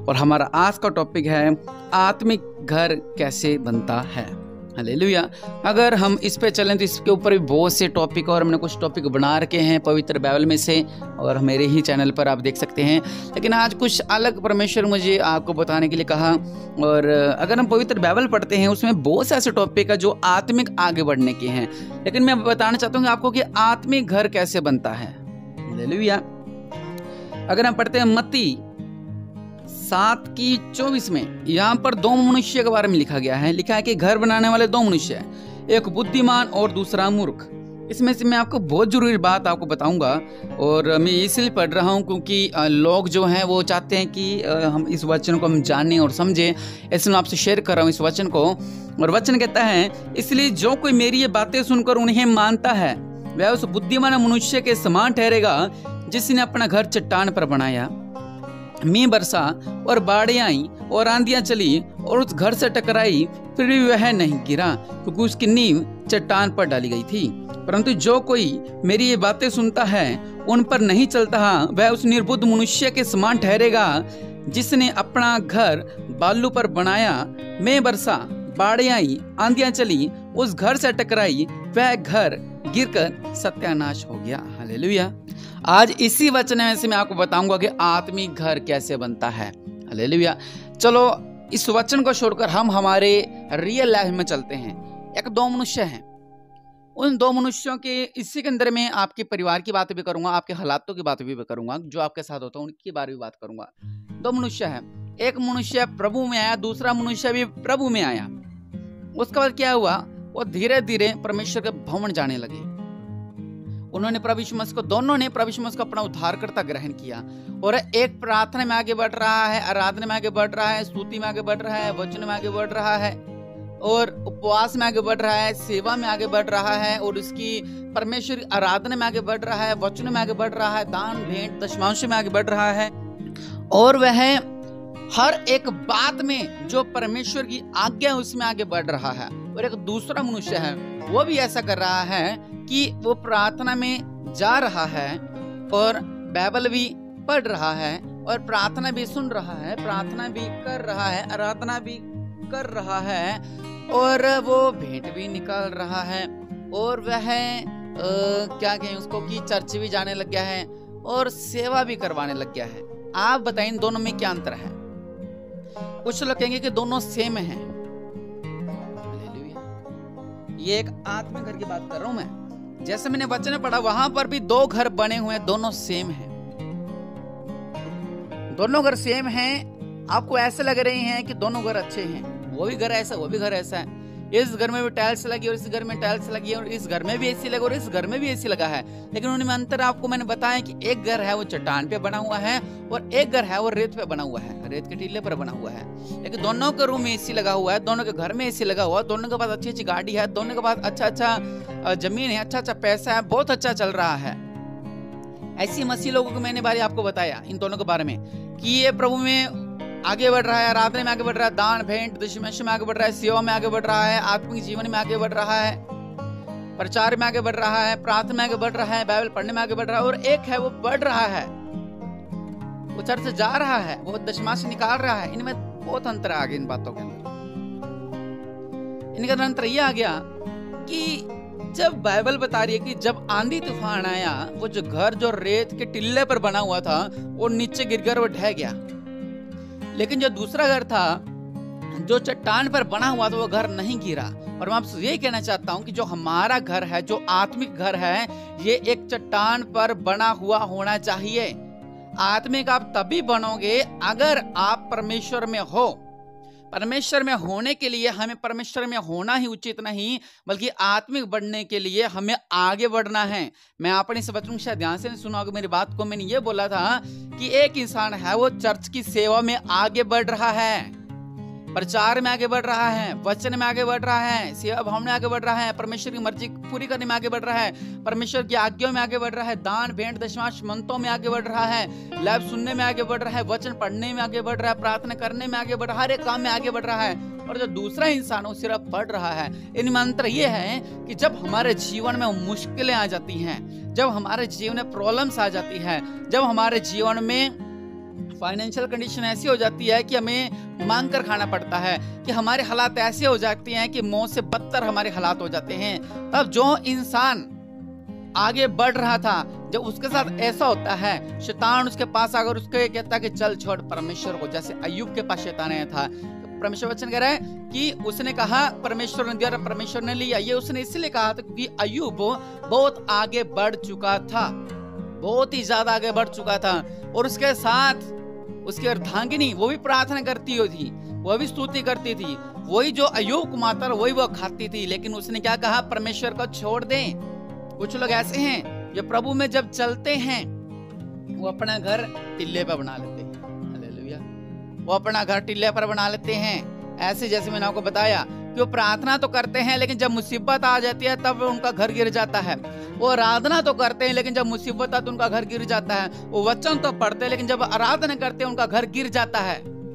और हमारा आज का टॉपिक है आत्मिक घर कैसे बनता है। हालेलुया। अगर हम इस पे चलें तो इसके ऊपर भी बहुत से टॉपिक और हमने कुछ टॉपिक बना रखे हैं पवित्र बाइबल में से, और मेरे ही चैनल पर आप देख सकते हैं। लेकिन आज कुछ अलग परमेश्वर मुझे आपको बताने के लिए कहा। और अगर हम पवित्र बाइबल पढ़ते हैं उसमें बहुत से ऐसे टॉपिक है जो आत्मिक आगे बढ़ने के हैं, लेकिन मैं बताना चाहता हूँ आपको कि आत्मिक घर कैसे बनता है। हालेलुया। अगर हम पढ़ते हैं मत्ती 7:24 में, यहाँ पर दो मनुष्य के बारे में लिखा गया है। लिखा है कि घर बनाने वाले दो मनुष्य हैं, एक बुद्धिमान और दूसरा मूर्ख। इसमें से मैं आपको बहुत जरूरी बात आपको बताऊंगा, और मैं इसलिए पढ़ रहा हूं क्योंकि लोग जो हैं वो चाहते हैं कि हम इस वचन को हम जानें और समझें, इसलिए मैं आपसे शेयर कर रहा हूं इस वचन को। और वचन कहता है, इसलिए जो कोई मेरी ये बातें सुनकर उन्हें मानता है वह उस बुद्धिमान मनुष्य के समान ठहरेगा जिसने अपना घर चट्टान पर बनाया। मींह बरसा और बाढ़ें आई और आंधियां चली और उस घर से टकराई, फिर भी वह नहीं गिरा क्योंकि उसकी नींव चट्टान पर डाली गई थी। परंतु जो कोई मेरी ये बातें सुनता है उन पर नहीं चलता, वह उस निर्बुद्ध मनुष्य के समान ठहरेगा जिसने अपना घर बालू पर बनाया। मींह बरसा, बाढ़ें आई, आंधियां चली, उस घर से टकराई, वह घर गिरकर सत्यानाश हो गया। हालेलुया। आज इसी वचन में से मैं आपको बताऊंगा कि आत्मिक घर कैसे बनता है। हालेलुया। चलो इस वचन को छोड़कर हम हमारे रियल लाइफ में चलते हैं। एक दो मनुष्य हैं, उन दो मनुष्यों के इसी के अंदर में आपके परिवार की बातें भी करूंगा, आपके हालातों की बातें भी करूंगा, जो आपके साथ होता है उनकी बारे में बात करूंगा। दो मनुष्य हैं, एक मनुष्य प्रभु में आया, दूसरा मनुष्य भी प्रभु में आया। उसके बाद क्या हुआ, वो धीरे धीरे परमेश्वर के भवन जाने लगे। उन्होंने प्रभु यीशु मसीह को, दोनों ने प्रभु यीशु मसीह को अपना उद्धारकर्ता ग्रहण किया, और एक प्रार्थना में आगे बढ़ रहा है, आराधना में आगे बढ़ रहा है, स्तुति में आगे बढ़ रहा है, वचन में आगे बढ़ रहा है, और उपवास में आगे बढ़ रहा है, सेवा में आगे बढ़ रहा है, और उसकी परमेश्वर आराधना में आगे बढ़ रहा है, वचन में आगे बढ़ रहा है, दान भेंट दशमांश में आगे बढ़ रहा है, और वह हर एक बात में जो परमेश्वर की आज्ञा है उसमें आगे बढ़ रहा है। और एक दूसरा मनुष्य है, वो भी ऐसा कर रहा है कि वो प्रार्थना में जा रहा है और बाइबल भी पढ़ रहा है और प्रार्थना भी सुन रहा है, प्रार्थना भी कर रहा है, आराधना भी कर रहा है, और वो भेंट भी निकाल रहा है, और वह क्या कहें उसको कि चर्च भी जाने लग गया है और सेवा भी करवाने लग गया है। आप बताइए इन दोनों में क्या अंतर है? कुछ लोग कहेंगे कि दोनों सेम हैं। ये एक आत्मिक घर की बात कर रहा हूं मैं। जैसे मैंने वचन में पढ़ा, वहां पर भी दो घर बने हुए हैं, दोनों सेम हैं, दोनों घर सेम हैं। आपको ऐसे लग रहे हैं कि दोनों घर अच्छे हैं, वो भी घर ऐसा, वो भी घर ऐसा है, इस घर में भी टाइल्स लगी और इस घर में टाइल्स लगी है, और इस घर में भी एसी लगा और इस घर में भी एसी लगा है। लेकिन उनमें अंतर आपको मैंने बताया कि एक घर है वो चट्टान पे बना हुआ है और एक घर है वो रेत पे बना हुआ है, रेत के टीले पर बना हुआ है। लेकिन दोनों के रूम में एसी लगा हुआ है, दोनों के घर में एसी लगा हुआ है, दोनों के पास अच्छी अच्छी गाड़ी है, दोनों के पास अच्छा अच्छा जमीन है, अच्छा अच्छा पैसा है, बहुत अच्छा चल रहा है। ऐसी मसीह लोगों को मैंने बारे आपको बताया इन दोनों के बारे में कि ये प्रभु में आगे बढ़ रहा है, आराधना में आगे बढ़ रहा है, दान भेंट दशमांश में आगे बढ़ रहा है, सेवा में आगे बढ़ रहा है, आत्मिक जीवन में आगे बढ़ रहा है, प्रचार में आगे बढ़ रहा है, प्रार्थना में आगे बढ़ रहा है, बाइबल पढ़ने में आगे बढ़ रहा है। और एक है वो बढ़ रहा है, वो चर्च से जा रहा है, वो दशमांश निकाल रहा है। इनमें बहुत अंतर आ गया इन बातों के अंदर। इनका अंतर यह आ गया कि जब बाइबल बता रही है कि जब आंधी तूफान आया, वो जो घर जो रेत के टिल्ले पर बना हुआ था वो नीचे गिरकर वो ढह गया। लेकिन जो दूसरा घर था जो चट्टान पर बना हुआ था वो घर नहीं गिरा। और मैं आपसे यही कहना चाहता हूं कि जो हमारा घर है, जो आत्मिक घर है, ये एक चट्टान पर बना हुआ होना चाहिए। आत्मिक आप तभी बनोगे अगर आप परमेश्वर में हो। परमेश्वर में होने के लिए हमें परमेश्वर में होना ही उचित नहीं, बल्कि आत्मिक बढ़ने के लिए हमें आगे बढ़ना है। मैं अपने इस वचन से ध्यान से सुना होगा मेरी बात को। मैंने ये बोला था कि एक इंसान है वो चर्च की सेवा में आगे बढ़ रहा है, प्रचार में आगे बढ़ रहा है, वचन में आगे बढ़ रहा है, सेवा भाव में आगे बढ़ रहा है, परमेश्वर की मर्जी पूरी करने में आगे बढ़ रहा है, परमेश्वर की आज्ञा में आगे बढ़ रहा है, दान भेंट दशमांश मंतों में आगे बढ़ रहा है, लाइव सुनने में आगे बढ़ रहा है, वचन पढ़ने में आगे बढ़ रहा है, प्रार्थना करने में आगे बढ़ रहा है, हर एक काम में आगे बढ़ रहा है। और जो दूसरा इंसान वो सिर्फ पढ़ रहा है। इनमें अंतर ये है कि जब हमारे जीवन में मुश्किलें आ जाती हैं, जब हमारे जीवन में प्रॉब्लम्स आ जाती हैं, जब हमारे जीवन में फाइनेंशियल कंडीशन ऐसी हो जाती है कि हमें मांग कर खाना पड़ता है, कि हमारे हालात ऐसे हो जाते हैं कि मौत से बदतर हमारे हालात हो जाते हैं। तब जो इंसान आगे बढ़ रहा था, जब उसके साथ ऐसा होता है, शैतान उसके पास आकर उसके कहता है कि चल छोड़ परमेश्वर को, जैसे अय्यूब के पास शैतान आया था। तो परमेश्वर वचन कह रहा है कि उसने कहा परमेश्वर ने दिया, परमेश्वर ने लिया। ये उसने इसलिए कहा था क्योंकि अय्यूब बहुत आगे बढ़ चुका था, बहुत ही ज्यादा आगे बढ़ चुका था। और उसके साथ उसकी अर्धांगिनी वो भी प्रार्थना करती थी, वो भी स्तुति करती थी, वही जो अय्यूब कुमाता वही वो खाती थी। लेकिन उसने क्या कहा, परमेश्वर को छोड़ दे। कुछ लोग ऐसे हैं जो प्रभु में जब चलते हैं वो अपना घर टिल्ले पर बना लेते हैं। हालेलुया। वो अपना घर टिल्ले पर बना लेते हैं। ऐसे जैसे मैंने आपको बताया कि वो प्रार्थना तो करते हैं, लेकिन जब मुसीबत आ जाती है तब उनका घर गिर जाता है। वो आराधना तो करते हैं, लेकिन जब मुसीबत आती है उनका घर गिर जाता है। वो वचन तो पढ़ते हैं, लेकिन जब आराधना करते हैं उनका घर गिर जाता है।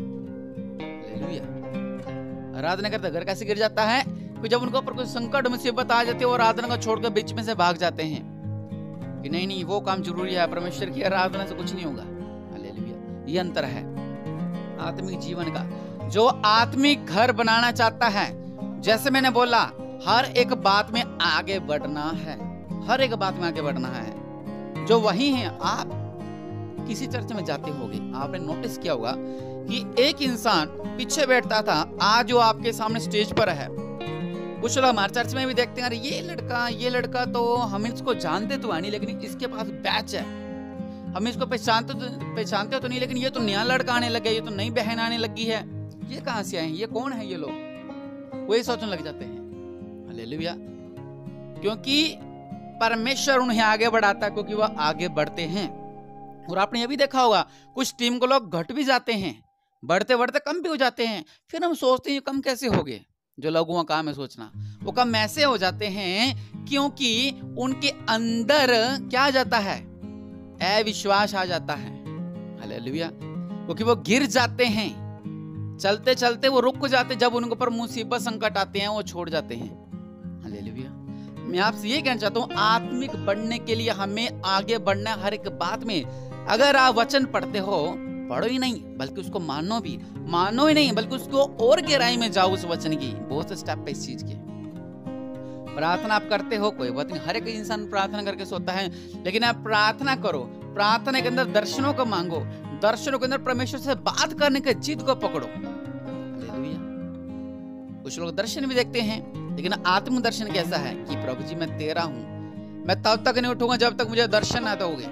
हालेलुया। आराधना करते घर कैसे गिर जाता है? कि जब उनके ऊपर कोई संकट मुसीबत आ जाती है, वो आराधना को छोड़कर बीच में से भाग जाते हैं कि नहीं वो काम जरूरी है, परमेश्वर की आराधना से कुछ नहीं होगा। हालेलुया। ये अंतर है आत्मिक जीवन का। जो आत्मिक घर बनाना चाहता है, जैसे मैंने बोला, हर एक बात में आगे बढ़ना है, हर एक बात में आगे बढ़ना है। जो वही है, आप किसी चर्च में जाते होंगे, आपने नोटिस किया होगा कि एक इंसान पीछे बैठता था, आज वो आपके सामने स्टेज पर है। कुछ लोग हमारे चर्च में भी देखते हैं, अरे ये लड़का तो हम इसको जानते तो नहीं, लेकिन इसके पास बैच है, हम इसको पहचानते तो नहीं, लेकिन ये तो नया लड़का आने लगा, ये तो नई बहन आने लगी है, ये कहां से आए, ये कौन है ये लोग, वही सोचने लग जाते हैं। हालेलुया। क्योंकि परमेश्वर उन्हें आगे बढ़ाता है, क्योंकि वह आगे बढ़ते हैं। और आपने ये भी देखा होगा, कुछ टीम को लोग घट भी जाते हैं, बढ़ते बढ़ते कम भी हो जाते हैं। फिर हम सोचते हैं कम कैसे हो गए। जो लोगों का काम है सोचना, वो कम ऐसे हो जाते हैं क्योंकि उनके अंदर क्या आ जाता है, अविश्वास आ जाता है। हालेलुया। क्योंकि वो गिर जाते हैं, चलते चलते वो रुक जाते, जब उनके ऊपर मुसीबत संकट आते हैं वो छोड़ जाते हैं। हालेलुया। मैं आपसे ये कहना चाहता हूँ, आत्मिक बढ़ने के लिए हमें आगे बढ़ना है हर एक बात में। अगर आप वचन पढ़ते हो, पढ़ो ही नहीं बल्कि उसको मानो ही नहीं बल्कि उसको और गहराई में जाओ उस वचन की। बहुत से स्टेप है इस चीज के। प्रार्थना आप करते हो, कोई बात नहीं, हर एक इंसान प्रार्थना करके सोता है, लेकिन आप प्रार्थना करो, प्रार्थना के अंदर दर्शनों को मांगो, दर्शनों के अंदर परमेश्वर से बात करने के जिद को पकड़ो। हालेलुया। कुछ लोग दर्शन भी देखते हैं, लेकिन आत्म दर्शन कैसा है कि प्रभु जी मैं तेरा हूं, मैं तब तक नहीं उठूंगा जब तक मुझे दर्शन ना दोगे।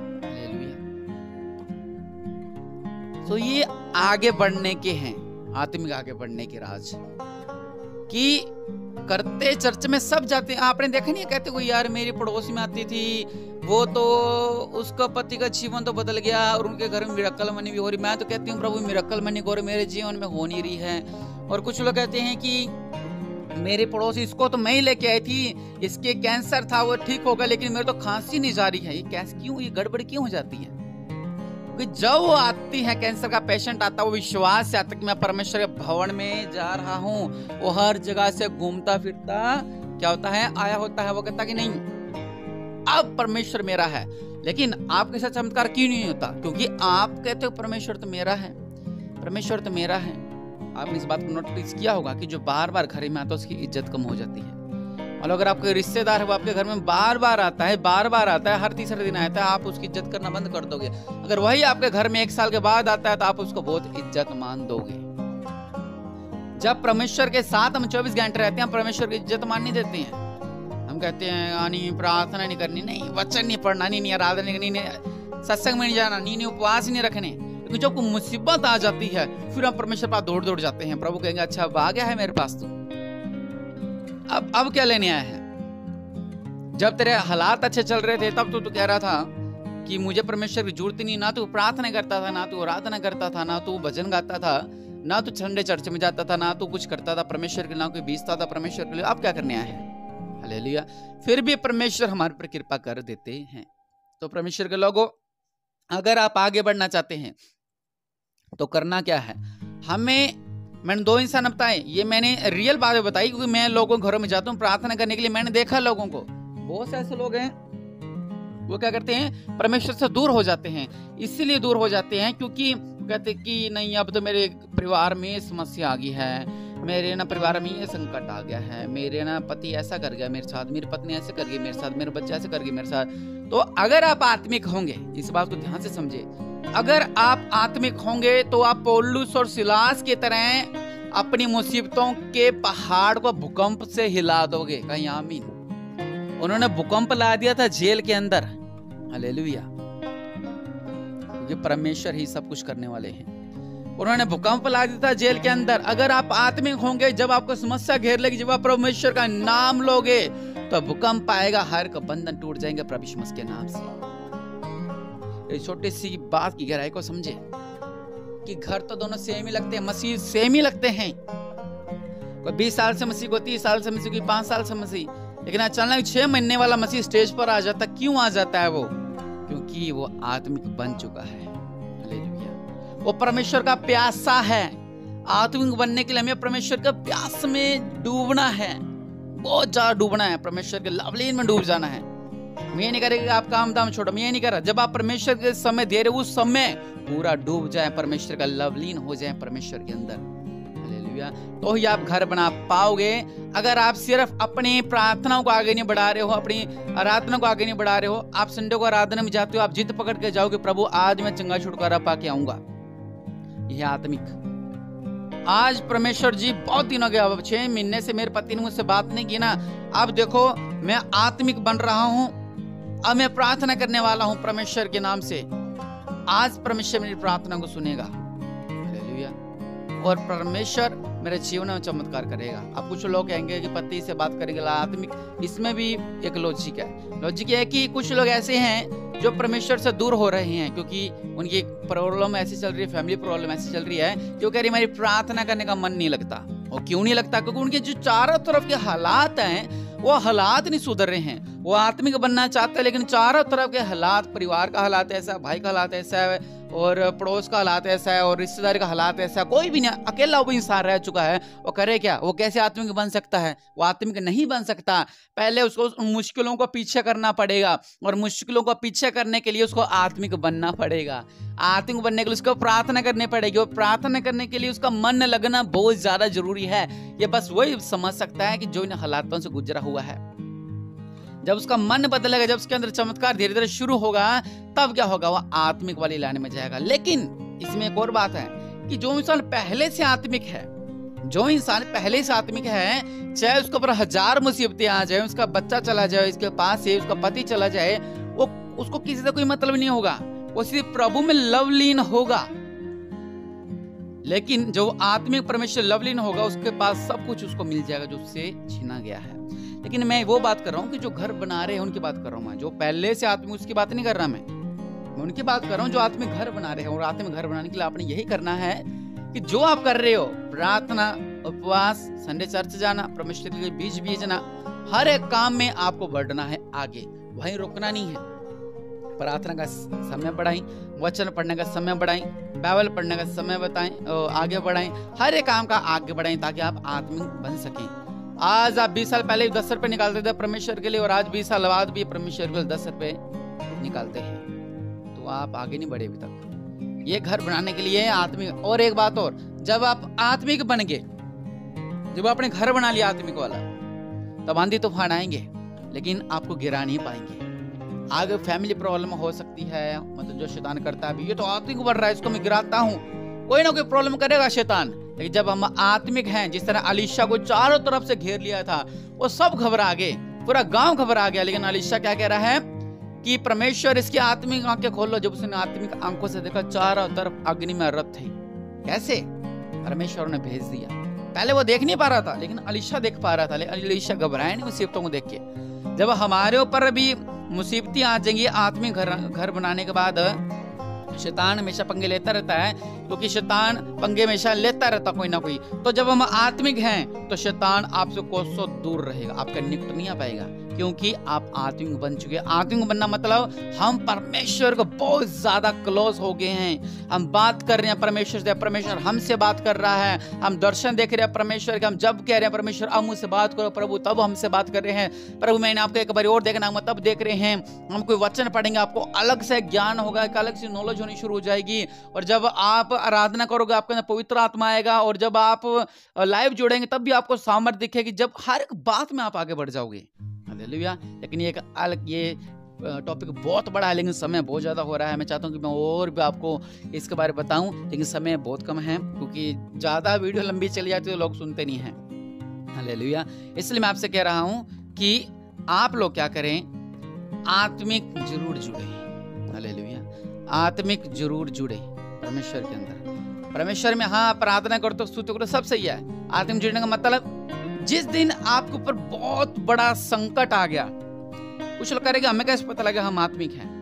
तो ये आगे बढ़ने के हैं, आत्मिक आगे बढ़ने के राज कि करते चर्च में सब जाते हैं। आपने देखा नहीं, कहते कोई यार मेरी पड़ोस में आती थी, वो तो उसका पति का जीवन तो बदल गया और उनके घर में मिरेकल मनी भी हो रही। मैं तो कहती हूँ प्रभु मिरेकल मनी हो रही, मेरे जीवन में हो नहीं रही है। और कुछ लोग कहते हैं कि मेरे पड़ोसी, इसको तो मैं ही लेके आई थी, इसके कैंसर था वो ठीक होगा, लेकिन मेरे तो खांसी नहीं जा रही है। ये कैसे, क्यों, ये गड़बड़ क्यों हो जाती है? जब वो आती है, कैंसर का पेशेंट आता है, वो विश्वास से आता कि मैं परमेश्वर के भवन में जा रहा हूँ। वो हर जगह से घूमता फिरता क्या होता है, आया होता है, वो कहता कि नहीं अब परमेश्वर मेरा है। लेकिन आपके साथ चमत्कार क्यों नहीं होता? क्योंकि आप कहते हो परमेश्वर तो मेरा है, परमेश्वर तो मेरा है। आपने इस बात को नोटिस किया होगा कि जो बार बार घर में आता है उसकी इज्जत कम हो जाती है। और अगर आपके रिश्तेदार है वो आपके घर में बार बार आता है, हर तीसरे दिन आता है, आप उसकी इज्जत करना बंद कर दोगे। अगर वही आपके घर में 1 साल के बाद आता है तो आप उसको बहुत इज्जत मान दोगे। जब परमेश्वर के साथ हम 24 घंटे रहते हैं, परमेश्वर की इज्जत मान नहीं देते हैं। हम कहते हैं नहीं प्रार्थना नहीं करनी, नहीं वचन नहीं पढ़ना, नहीं आराधना नहीं, सत्संग में नहीं जाना, नहीं उपवास नहीं रखने। लेकिन जब कोई मुसीबत आ जाती है फिर हम परमेश्वर पास दौड़ दौड़ जाते हैं। प्रभु कहेंगे अच्छा अब आ गया है मेरे पास, तू अब क्या लेने आया है? जब तेरे हालात अच्छे चल रहे थे तब तो तू कह रहा था कि मुझे परमेश्वर की जरूरत नहीं, ना तू प्रार्थना करता था, ना तू आराधना करता था, ना तू भजन गाता था, ना तू संडे चर्च में जाता था, ना तू कुछ करता था परमेश्वर के, ना कोई बीजता था परमेश्वर के लिए। अब क्या करने आया है? हालेलुया। फिर भी परमेश्वर हमारे पर कृपा कर देते हैं। तो परमेश्वर के लोगों, अगर आप आगे बढ़ना चाहते हैं तो करना क्या है? मैंने 2 इंसान बताए, ये मैंने रियल बातें बताई क्योंकि मैं लोगों के घरों में जाता हूँ प्रार्थना करने के लिए। मैंने देखा लोगों को, बहुत से ऐसे लोग हैं वो क्या करते हैं, परमेश्वर से दूर हो जाते हैं। इसीलिए दूर हो जाते हैं क्योंकि कहते कि नहीं अब तो मेरे परिवार में समस्या आ गई है, मेरे ना परिवार में ये संकट आ गया है, मेरे ना पति ऐसा कर गया मेरे साथ, मेरी पत्नी ऐसे कर गई मेरे साथ, मेरे बच्चे ऐसे कर गए मेरे साथ। तो अगर आप आत्मिक होंगे, इस बात को ध्यान से समझे, अगर आप आत्मिक होंगे तो आप पौलुस और सिलास की तरह अपनी मुसीबतों के पहाड़ को भूकंप से हिला दोगे। कहीं आमीन। उन्होंने भूकंप ला दिया था जेल के अंदर, हालेलुया, क्योंकि परमेश्वर ही सब कुछ करने वाले हैं। उन्होंने भूकंप ला दिया था जेल के अंदर। अगर आप आत्मिक होंगे, जब आपको समस्या घेर लेगी, जब आप परमेश्वर का नाम लोगे तो भूकंप आएगा, हर का बंधन टूट जाएंगे प्रभु यीशु मसीह के नाम से। इस छोटी सी बात की गहराई को समझे कि घर तो दोनों सेम ही लगते हैं, मसीह सेम ही लगते हैं। कोई 20 साल से मसीह, कोई 30 साल से मसीह, कोई 5 साल से मसीह, लेकिन अचानक 6 महीने वाला मसीह स्टेज पर आ जाता। क्यों आ जाता है वो? क्योंकि वो आत्मिक बन चुका है। वो परमेश्वर का प्यासा है। आत्मिक बनने के लिए हमें परमेश्वर का प्यास में डूबना है, बहुत ज्यादा डूबना है, परमेश्वर के लवलीन में डूब जाना है। मैं नहीं करेगा कि आप काम दाम छोड़ो, मैं नहीं कर रहा। जब आप परमेश्वर के समय दे रहे, उस समय पूरा डूब जाए, परमेश्वर का लवलीन हो जाए परमेश्वर के अंदर, हालेलुया, तो ही आप घर बना पाओगे। अगर आप सिर्फ अपनी प्रार्थनाओं को आगे नहीं बढ़ा रहे हो, अपनी आराधना को आगे नहीं बढ़ा रहे हो, आप संडे को आराधना में जाते हो, आप जिद पकड़ के जाओगे प्रभु आज मैं चंगा छुटकारा पाके आऊंगा, यह आत्मिक। आज परमेश्वर जी बहुत दिन हो गया, 6 महीने से मेरे पति ने मुझसे बात नहीं की ना, अब देखो मैं आत्मिक बन रहा हूं, अब मैं प्रार्थना करने वाला हूं परमेश्वर के नाम से। आज परमेश्वर मेरी प्रार्थना को सुनेगा, हालेलुया, और परमेश्वर मेरे जीवन में चमत्कार करेगा। अब कुछ लोग कहेंगे कि पति से बात करेंगे आत्मिक, इसमें भी एक लॉजिक है। लॉजिक है कि कुछ लोग ऐसे हैं जो परमेश्वर से दूर हो रहे हैं क्योंकि उनकी प्रॉब्लम ऐसी चल रही है, फैमिली प्रॉब्लम ऐसी चल रही है कि वो कह रही मेरी प्रार्थना करने का मन नहीं लगता। और क्यों नहीं लगता? क्योंकि उनके जो चारों तरफ के हालात हैं वो हालात नहीं सुधर रहे हैं। वो आत्मिक बनना चाहते हैं लेकिन चारों तरफ के हालात, परिवार का हालात ऐसा, भाई का हालात ऐसा है, और पड़ोस का हालात ऐसा है, और रिश्तेदार का हालात ऐसा है। कोई भी नहीं, अकेला वो इंसान रह चुका है, वो करे क्या? वो कैसे आत्मिक बन सकता है? वो आत्मिक नहीं बन सकता। पहले उसको उन मुश्किलों को पीछे करना पड़ेगा, और मुश्किलों को पीछे करने के लिए उसको आत्मिक बनना पड़ेगा। आत्मिक बनने के लिए उसको प्रार्थना करनी पड़ेगी, और प्रार्थना करने के लिए उसका मन लगना बहुत ज्यादा जरूरी है। ये बस वही समझ सकता है कि जो इन हालातों से गुजरा हुआ है। जब उसका मन बदलेगा, जब उसके अंदर चमत्कार धीरे धीरे शुरू होगा, तब क्या होगा? वह आत्मिक वाली लाइन में जाएगा। लेकिन इसमें एक और बात है कि जो इंसान पहले से आत्मिक है, जो इंसान पहले से आत्मिक है, चाहे उसके ऊपर 1000 मुसीबतें आ जाए, उसका बच्चा चला जाए इसके पास से, उसका पति चला जाए, वो उसको किसी से कोई मतलब नहीं होगा, वो सिर्फ प्रभु में लवलीन होगा। लेकिन जो आत्मिक परमेश्वर लवलीन होगा, उसके पास सब कुछ उसको मिल जाएगा जो उससे छीना गया है। लेकिन मैं वो बात कर रहा हूँ कि जो घर बना रहे हैं उनकी बात कर रहा हूँ मैं, जो पहले से आत्मिक, उसकी बात नहीं कर रहा मैं उनकी बात कर रहा हूँ जो आत्मिक घर बना रहे हैं। और आत्मिक घर बनाने के लिए आपने यही करना है कि जो आप कर रहे हो, प्रार्थना, उपवास, संडे चर्च जाना, परमेश्वर के लिए बीज बीजना, हर एक काम में आपको बढ़ना है आगे, वहीं रुकना नहीं है। प्रार्थना का समय बढ़ाएं, वचन पढ़ने का समय बढ़ाएं, बाइबल पढ़ने का समय बताएं, आगे बढ़ाएं, हर एक काम का आगे बढ़ाएं ताकि आप आत्मिक बन सकें। आज आप 20 साल पहले 10 रुपए निकालते थे परमेश्वर के लिए, और आज 20 साल बाद भी परमेश्वर के लिए 10 रुपए निकालते हैं, तो आप आगे नहीं बढ़े अभी तक। ये घर बनाने के लिए आत्मिक। और एक बात और, जब आप आत्मिक बन गए, जब आपने घर बना लिया आत्मिक वाला, तब आंधी तूफान आएंगे लेकिन आपको गिरा नहीं पाएंगे। आगे फैमिली प्रॉब्लम हो सकती है, मतलब जो शैतान करता है, ये तो आत्मिक बढ़ रहा है, इसको मैं गिराता हूँ, कोई ना कोई प्रॉब्लम करेगा शैतान। लेकिन जब हम आत्मिक हैं, जिस तरह अलीशा को चारों तरफ से घेर लिया था, वो सब घबरा गए, पूरा गांव घबरा गया। लेकिन अलीशा क्या कह रहा है कि परमेश्वर इसकी आत्मिक आंखें खोलो। जब उसने आत्मिक आंखों से देखा, चारों तरफ अग्नि में रथ थे। कैसे? परमेश्वर ने भेज दिया। पहले वो देख नहीं पा रहा था, लेकिन अलीशा देख पा रहा था। लेकिन अलीशा घबराया नहीं मुसीबतों को देख के। जब हमारे ऊपर भी मुसीबतें आ जाएंगी आत्मिक घर बनाने के बाद, शैतान हमेशा पंगे लेता रहता है, क्योंकि शैतान पंगे हमेशा लेता रहता कोई ना कोई। तो जब हम आत्मिक हैं तो शैतान आपसे कोसों दूर रहेगा, आपका निकट नहीं आ पाएगा, क्योंकि आप आत्मिक बन चुके हैं। आत्मिक बनना मतलब हम परमेश्वर को बहुत ज्यादा क्लोज हो गए हैं। हम बात कर रहे हैं परमेश्वर से, परमेश्वर हमसे बात कर रहा है। हम दर्शन देख रहे हैं परमेश्वर के, हम जब कह रहे हैं परमेश्वर अब मुझसे बात करो प्रभु, तब हमसे बात कर रहे हैं। प्रभु मैंने आपको एक बार और देखना, हम तब देख रहे हैं। हम कोई वचन पढ़ेंगे, आपको अलग से ज्ञान होगा, एक अलग से नॉलेज होनी शुरू हो जाएगी। और जब आप आराधना करोगे आपके अंदर पवित्र आत्मा आएगा, और जब आप लाइव जुड़ेंगे तब भी आपको सामर्थ्य दिखेगी, जब हर एक बात में आप आगे बढ़ जाओगे। हालेलुया। लेकिन ये एक अलग ये टॉपिक बहुत बड़ा है, लेकिन समय बहुत ज़्यादा हो रहा है। मैं चाहता हूँ कि मैं और भी आपको इसके बारे में बताऊँ, लेकिन समय बहुत कम है, क्योंकि ज़्यादा वीडियो लंबी चली जाती है तो लोग सुनते नहीं हैं। हालेलुया। इसलिए मैं आपसे कह रहा हूँ कि आप लोग क्या करें, आत्मिक जरूर जुड़े। हालेलुया। आत्मिक जरूर जुड़े परमेश्वर के अंदर, परमेश्वर में। हाँ, प्रार्थना करो तो स्तुति करो, सब सही है। आत्मिक जुड़ने का मतलब जिस दिन आपके ऊपर बहुत बड़ा संकट आ गया, कुछ लोग करेंगे हमें कैसे पता लगा हम आत्मिक हैं,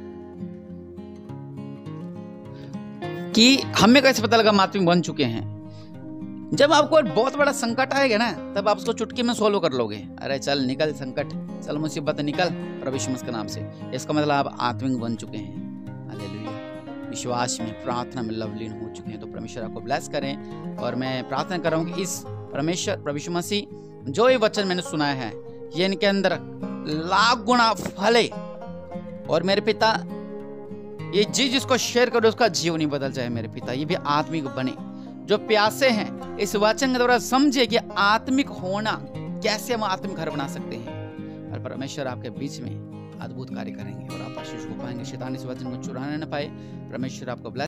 कि हमें कैसे पता लगा हम आत्मिक बन चुके हैं। जब आपको बहुत बड़ा संकट आएगा ना, तब आप उसको चुटकी में सोल्व कर लोगे। अरे चल निकल संकट, चल मुसीबत निकल प्रभु यीशु मसीह के नाम से। इसका मतलब आप आत्मिक बन चुके हैं। हालेलुया। विश्वास में, प्रार्थना में लवलीन हो चुके हैं। तो परमेश्वर आपको ब्लेस करें। और मैं प्रार्थना कर रहा हूँ कि इस परमेश्वर प्रभु यीशु मसीह जो ये वचन मैंने सुनाया है, ये इनके अंदर लाख गुना फले, और मेरे पिता ये जिसको शेयर करो उसका जीवन ही बदल जाए। मेरे पिता ये भी आत्मिक बने, जो प्यासे हैं इस वचन के द्वारा समझे कि आत्मिक होना कैसे हम आत्मिक घर बना सकते हैं। और परमेश्वर आपके बीच में अद्भुत कार्य करेंगे और आप आशीष को पाएंगे। शैतान इस वचन को चुराने न पाए। परमेश्वर आपको ब्लेस